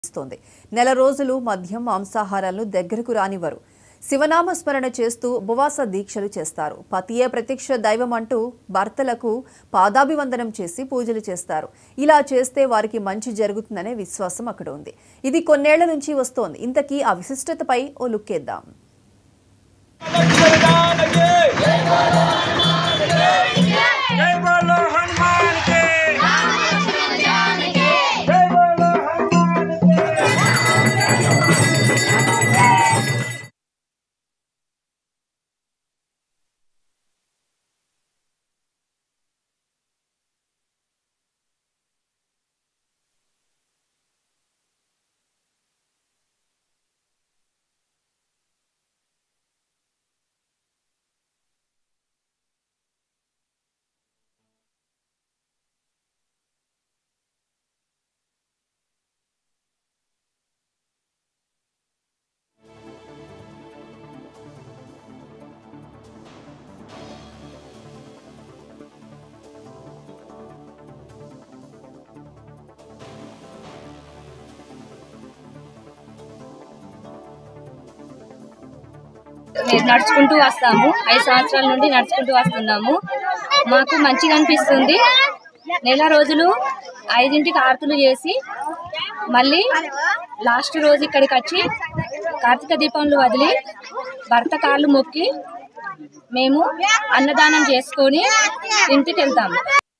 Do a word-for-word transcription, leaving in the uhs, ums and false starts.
నెల రోజులు మద్యం మాంసాహారాలను దగ్గరకు రానివ్వరు. శివనామ స్మరణ చేస్తూ ఉపవాస దీక్షలు చేస్తారు. పతియే ప్రత్యక్ష దైవం అంటూ భర్తలకు పాదాభివందనం చేసి పూజలు చేస్తారు. ఇలా చేస్తే వారికి మంచి జరుగుతుందనే విశ్వాసం అక్కడ ఉంది. ఇది కొన్నేళ్ల నుంచి వస్తోంది. ఇంతకీ ఆ విశిష్టతపై ఓ లుక్కేద్దాం. మేము నడుచుకుంటూ వస్తాము. ఐదు సంవత్సరాల నుండి నడుచుకుంటూ వస్తున్నాము. మాకు మంచిగా అనిపిస్తుంది. నెల రోజులు ఐదింటికి ఆరతులు చేసి మళ్ళీ లాస్ట్ రోజు ఇక్కడికి వచ్చి కార్తీక దీపంలు వదిలి భర్త కాళ్ళు మొక్కి మేము అన్నదానం చేసుకొని ఇంటికి వెళ్తాము.